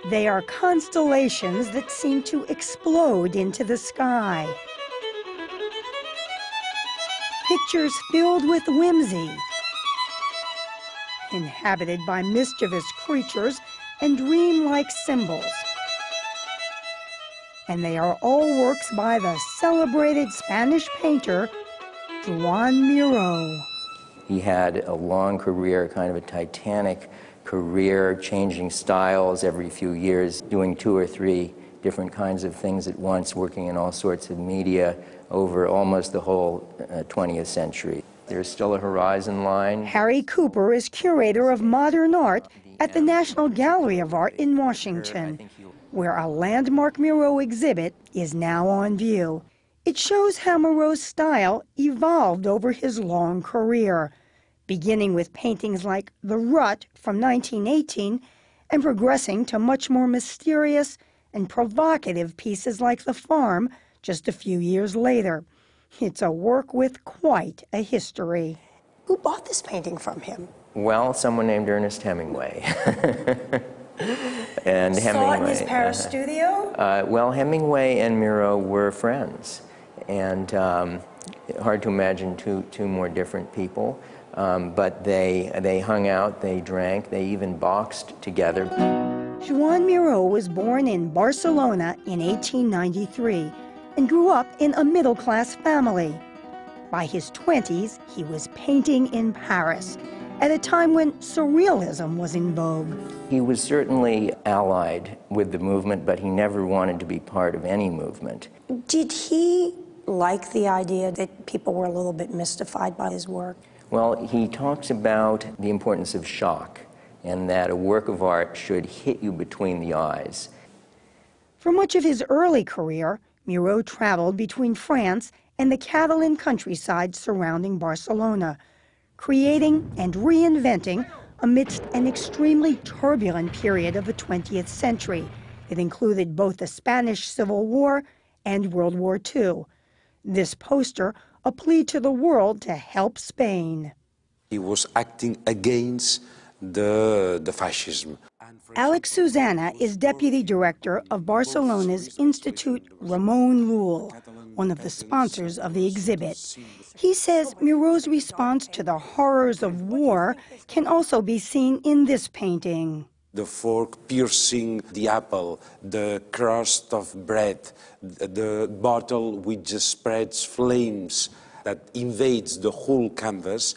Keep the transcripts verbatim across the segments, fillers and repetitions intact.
They are constellations that seem to explode into the sky. Pictures filled with whimsy, inhabited by mischievous creatures and dreamlike symbols. And they are all works by the celebrated Spanish painter, Joan Miró. He had a long career, kind of a titanic career, changing styles every few years, doing two or three different kinds of things at once, working in all sorts of media over almost the whole uh, twentieth century. There's still a horizon line. Harry Cooper is curator of modern art at the National Gallery of Art in Washington, where a landmark Miró exhibit is now on view. It shows how Miró's style evolved over his long career, beginning with paintings like The Rut from nineteen eighteen and progressing to much more mysterious and provocative pieces like The Farm just a few years later. It's a work with quite a history. Who bought this painting from him? Well, someone named Ernest Hemingway. and Saw Hemingway, it in his Paris uh, studio? Uh, well, Hemingway and Miró were friends, and um, hard to imagine two, two more different people. Um, but they, they hung out, they drank, they even boxed together. Joan Miró was born in Barcelona in eighteen ninety-three and grew up in a middle-class family. By his twenties, he was painting in Paris at a time when surrealism was in vogue. He was certainly allied with the movement, but he never wanted to be part of any movement. Did he like the idea that people were a little bit mystified by his work? Well, he talks about the importance of shock and that a work of art should hit you between the eyes. For much of his early career, Miró traveled between France and the Catalan countryside surrounding Barcelona, creating and reinventing amidst an extremely turbulent period of the twentieth century that included both the Spanish Civil War and World War Two. This poster, a plea to the world to help Spain. He was acting against the, the fascism. Alex Susanna is deputy director of Barcelona's Institute Ramon Llull, one of the sponsors of the exhibit. He says Miró's response to the horrors of war can also be seen in this painting. The fork piercing the apple, the crust of bread, the bottle which spreads flames that invades the whole canvas,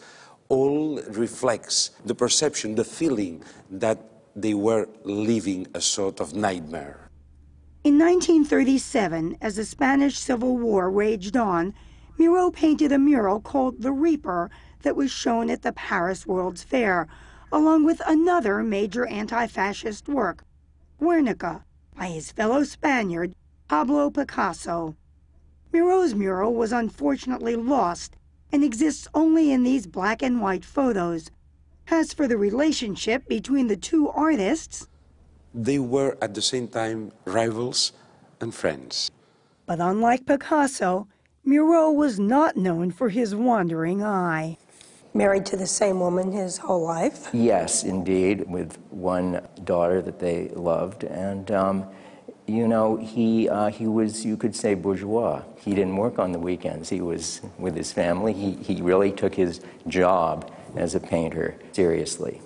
all reflects the perception, the feeling that they were living a sort of nightmare. In nineteen thirty-seven, as the Spanish Civil War raged on, Miró painted a mural called The Reaper that was shown at the Paris World's Fair, along with another major anti-fascist work, Guernica, by his fellow Spaniard, Pablo Picasso. Miró's mural was unfortunately lost and exists only in these black and white photos. As for the relationship between the two artists, they were at the same time rivals and friends. But unlike Picasso, Miró was not known for his wandering eye. Married to the same woman his whole life? Yes, indeed, with one daughter that they loved. And, um, you know, he, uh, he was, you could say, bourgeois. He didn't work on the weekends. He was with his family. He, he really took his job as a painter seriously.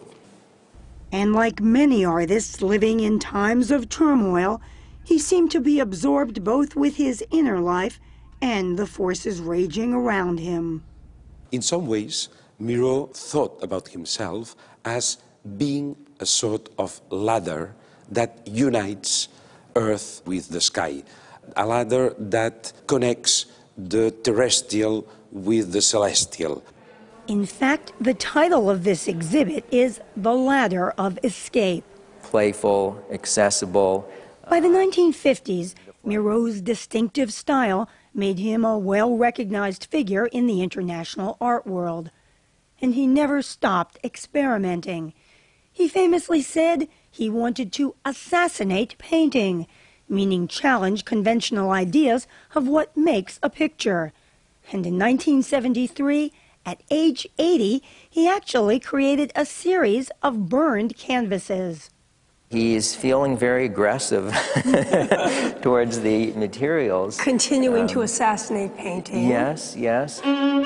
And like many artists living in times of turmoil, he seemed to be absorbed both with his inner life and the forces raging around him. In some ways, Miró thought about himself as being a sort of ladder that unites Earth with the sky, a ladder that connects the terrestrial with the celestial. In fact, the title of this exhibit is The Ladder of Escape. Playful, accessible. By the nineteen fifties, Miró's distinctive style made him a well-recognized figure in the international art world. And he never stopped experimenting. He famously said he wanted to assassinate painting, meaning challenge conventional ideas of what makes a picture. And in nineteen seventy-three, at age eighty, he actually created a series of burned canvases. He's feeling very aggressive towards the materials. Continuing Um, to assassinate painting. Yes, yes.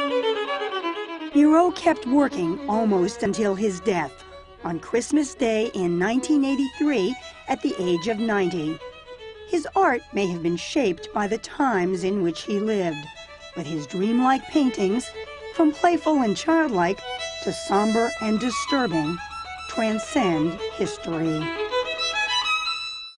Miro kept working almost until his death on Christmas Day in nineteen eighty-three at the age of ninety. His art may have been shaped by the times in which he lived, but his dreamlike paintings, from playful and childlike to somber and disturbing, transcend history.